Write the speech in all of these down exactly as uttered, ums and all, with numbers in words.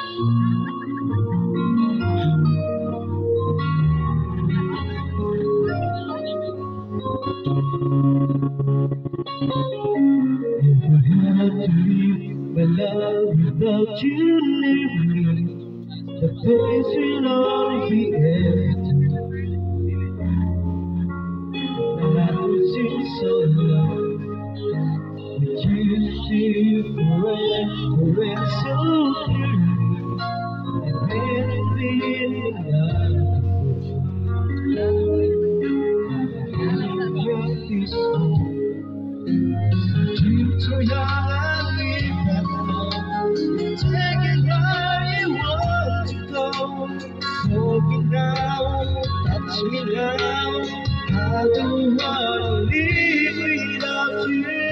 My love, without you leave me, the place will only be empty. And I could sing so loud, with you see forever and so clearly. And anything I brought this home. You so young and we have known, taking where you want to go. Hold me now, touch me now. I don't wanna live without you.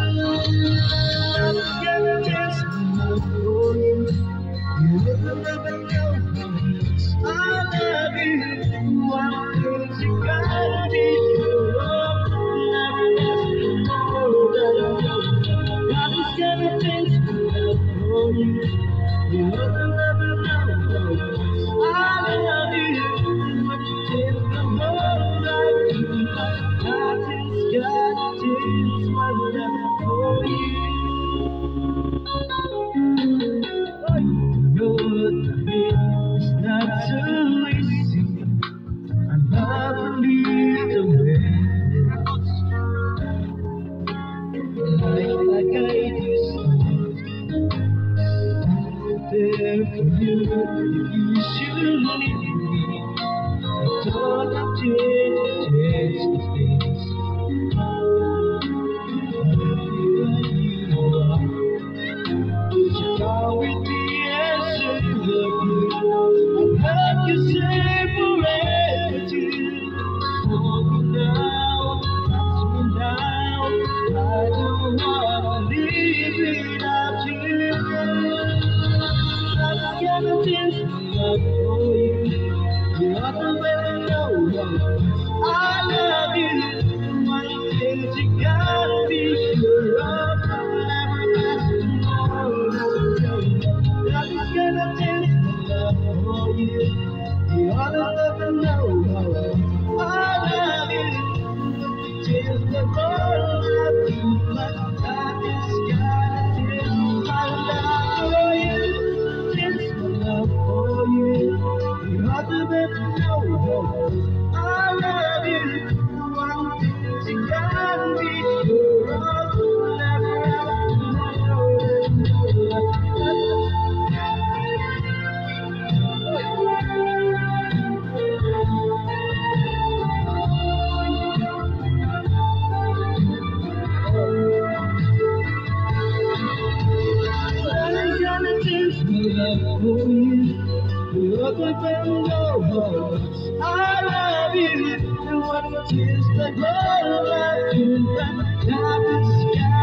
I'm gonna just love for you. You never never know how much I love you. One thing you gotta be sure of, never more than you. God is gonna change my love for you. You never never know how much I love you. But you take the whole life to me. God is gonna change my love for you. Good, it's not so easy. I love little ways, like like I used to. There for you, if you should leave me. I don't have to change the things. I love you and you are. So go with me and say love you. I'll have you say forever too. Hold me now, touch me now. I don't wanna live without you. I'm gonna just love for you. You are the way I know I love you. One thing you gotta be sure of, never ask tomorrow. I'm gonna just love for you. You are the love I know I love you. Just the more I do, but I just gotta take my love for you. Just my love for you. You are the best I know I love you. One thing you gotta be sure of, never ask tomorrow. I'm gonna taste my love for you. You are the best know I love you. You want to taste the love I do, but not the sky.